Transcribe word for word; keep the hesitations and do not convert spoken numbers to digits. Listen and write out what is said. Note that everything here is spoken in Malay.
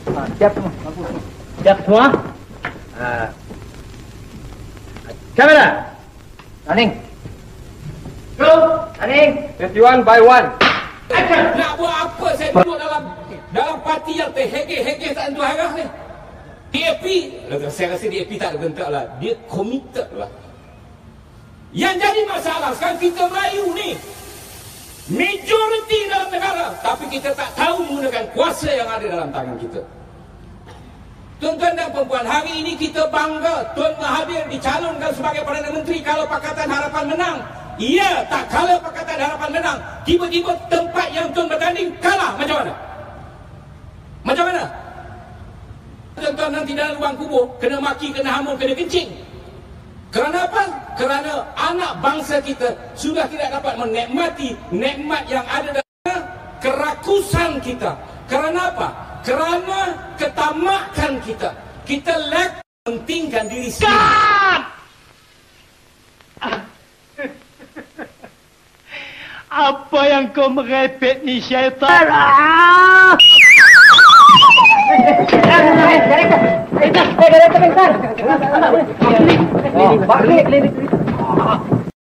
Ha, siap semua. Siap semua. Ha. Kamera. Running. Go. Running. twenty-one by one. Nak buat apa saya duduk dalam dalam parti yang terhege-hege tak tentu arah ni? D A P, saya rasa D A P tak ada bentuk lah. Dia committed lah. Yang jadi masalah sekarang kita Melayu ni majoriti dalam negara, tapi kita tak tahu menggunakan kuasa yang ada dalam tangan kita. Tuan-tuan dan perempuan, hari ini kita bangga Tuan Mahathir dicalonkan sebagai Perdana Menteri kalau Pakatan Harapan menang. Ya, tak kalau Pakatan Harapan menang, tiba-tiba tempat yang Tuan bertanding kalah, macam mana? Macam mana? Tuan-tuan nanti dalam lubang kubur, kena maki, kena hamun, kena kencing. Kerana apa? Kerana anak bangsa kita sudah tidak dapat menikmati nikmat yang ada dalam kerakusan kita. Kerana apa? Kerana ketamakan kita. Kita lack pentingkan diri sendiri. Apa yang kau merepek ni, syaitan? Director, director, bentar. Balik, balik.